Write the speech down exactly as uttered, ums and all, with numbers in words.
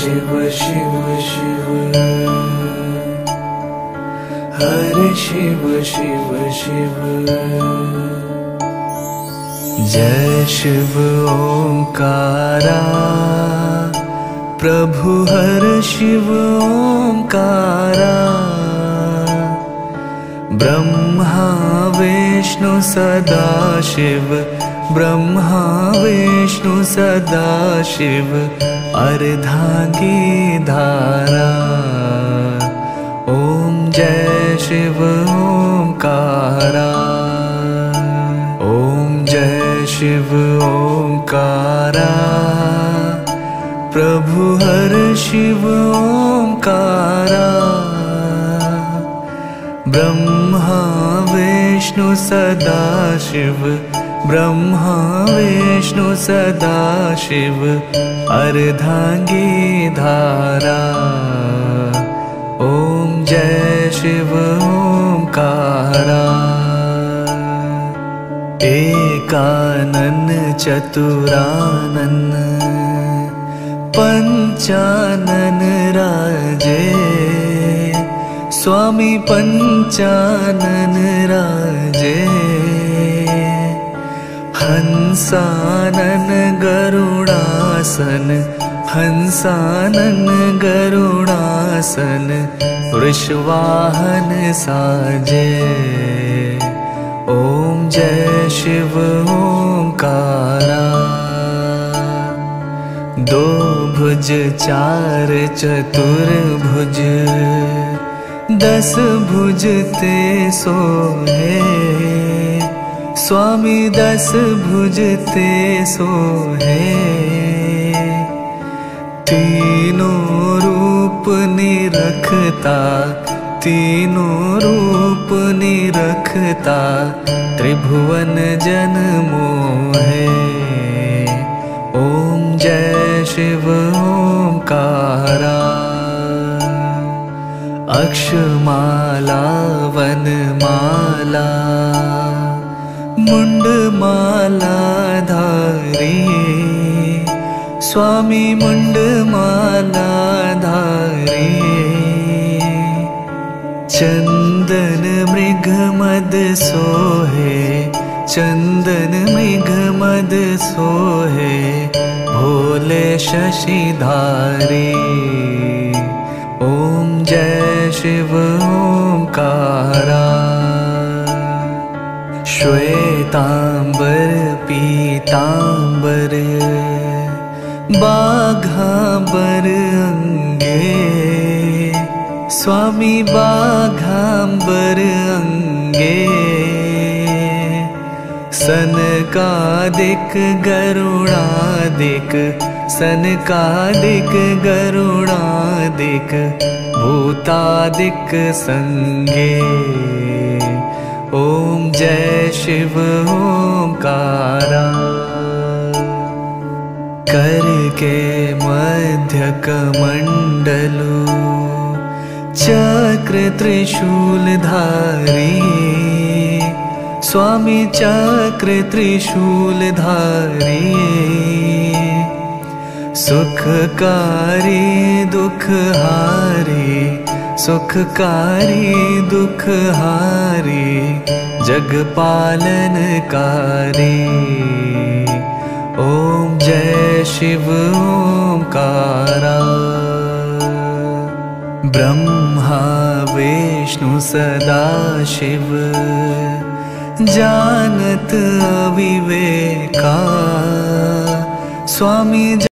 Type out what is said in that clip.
शिव शिव शिव हरे शिव शिव शिव। जय शिव ओंकारा प्रभु हर शिव ओंकारा। ब्रह्मा विष्णु सदा शिव, ब्रह्मा विष्णु सदा शिव अर्धांगी धारा। ओम जय शिव ओंकारा। ओम जय शिव ओंकारा प्रभु हर शिव ओंकारा। ब्रह्मा विष्णु सदा शिव, ब्रह्मा विष्णु सदा शिव अर्धांगी धारा। ओम जय शिव ओंकारा। एकानन चतुरानन पंचानन राजे। स्वामी पंचानन राजे। हंसानन गरुड़ासन, हंसानन गरुड़ासन वृषवाहन साजे। ओम जय शिव ओंकारा। दो भुज चार चतुर्भुज, दस भुज ते सोहे। स्वामी दस भुज ते सोहे। तीनों रूप निरखता, तीनों रूप निरखता त्रिभुवन जन मोहे। ओम जय शिव ओंकारा। अक्षमाला वनमाला मुंडमाला धारी। स्वामी मुंडमाला धारी। चंदन मृग मद सोहे, चंदन मृग मद सोहे भोले शशिधारी। ओम जय शिव ओंकारा। श्वेतांबर पीतांबर बाघांबर अंगे। स्वामी बाघांबर अंगे। सनकादिक गरुड़ादिक, सनकादिक गरुड़ादिक भूतादिक संगे। ओम जय शिव ओंकारा। करके मध्य कमंडलु चक्र त्रिशूल धारी। स्वामी चक्र त्रिशूल धारी। सुखकारी दुखहारी, सुखकारी दुखहारी जगपालनकारी। ओम जय शिव ओंकारा। ब्रह्मा विष्णु सदा शिव जानत अविवेका। स्वामी